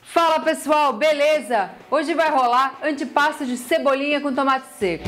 Fala pessoal, beleza? Hoje vai rolar antipasto de cebolinha com tomate seco.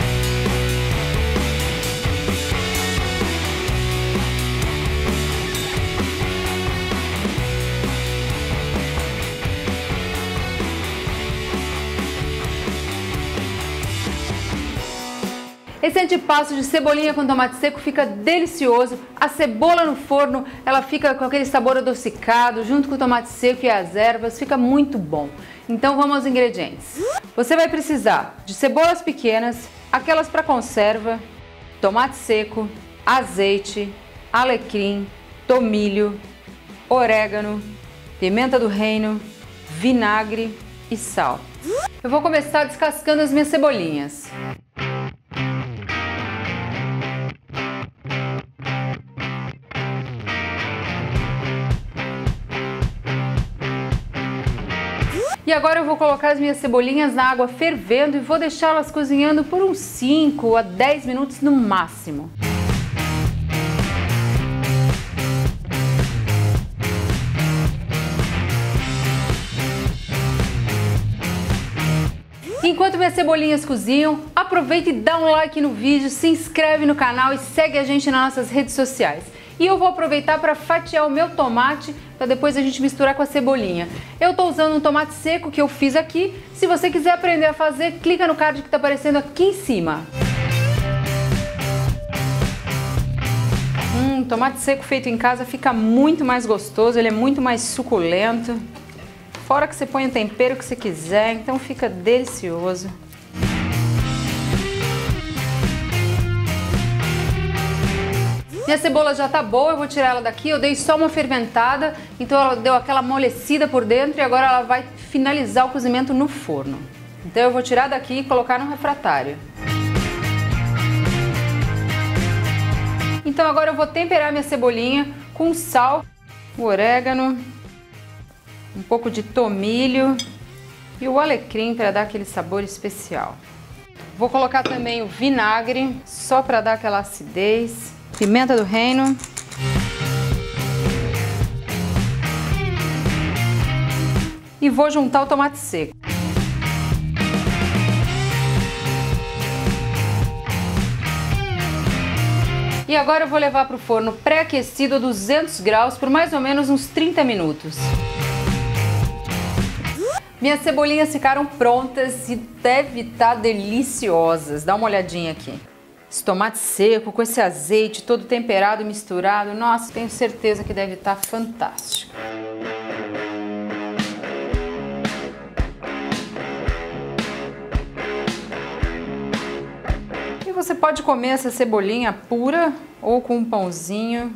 Esse antipasto de cebolinha com tomate seco fica delicioso. A cebola no forno, ela fica com aquele sabor adocicado, junto com o tomate seco e as ervas, fica muito bom. Então vamos aos ingredientes. Você vai precisar de cebolas pequenas, aquelas para conserva, tomate seco, azeite, alecrim, tomilho, orégano, pimenta do reino, vinagre e sal. Eu vou começar descascando as minhas cebolinhas. E agora eu vou colocar as minhas cebolinhas na água fervendo e vou deixá-las cozinhando por uns 5 a 10 minutos no máximo. Enquanto minhas cebolinhas cozinham, aproveita e dá um like no vídeo, se inscreve no canal e segue a gente nas nossas redes sociais. E eu vou aproveitar para fatiar o meu tomate para depois a gente misturar com a cebolinha. Eu estou usando um tomate seco que eu fiz aqui. Se você quiser aprender a fazer, clica no card que está aparecendo aqui em cima. Tomate seco feito em casa fica muito mais gostoso, ele é muito mais suculento. Fora que você põe o tempero que você quiser, então fica delicioso. Minha cebola já tá boa, eu vou tirar ela daqui. Eu dei só uma ferventada, então ela deu aquela amolecida por dentro e agora ela vai finalizar o cozimento no forno. Então eu vou tirar daqui e colocar no refratário. Então agora eu vou temperar minha cebolinha com sal, o orégano, um pouco de tomilho e o alecrim para dar aquele sabor especial. Vou colocar também o vinagre, só para dar aquela acidez. Pimenta do reino. E vou juntar o tomate seco. E agora eu vou levar para o forno pré-aquecido a 200 graus por mais ou menos uns 30 minutos. Minhas cebolinhas ficaram prontas e devem estar deliciosas. Dá uma olhadinha aqui. Esse tomate seco com esse azeite todo temperado e misturado, nossa, tenho certeza que deve estar fantástico. E você pode comer essa cebolinha pura ou com um pãozinho.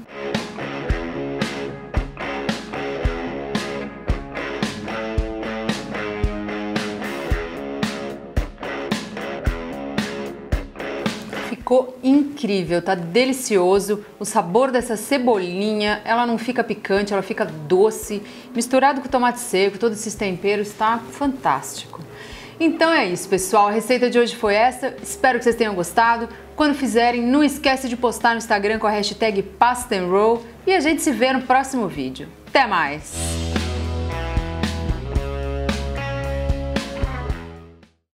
Ficou incrível, tá delicioso. O sabor dessa cebolinha, ela não fica picante, ela fica doce. Misturado com tomate seco, todos esses temperos, tá fantástico. Então é isso, pessoal. A receita de hoje foi essa. Espero que vocês tenham gostado. Quando fizerem, não esquece de postar no Instagram com a hashtag PastaNRoll. E a gente se vê no próximo vídeo. Até mais!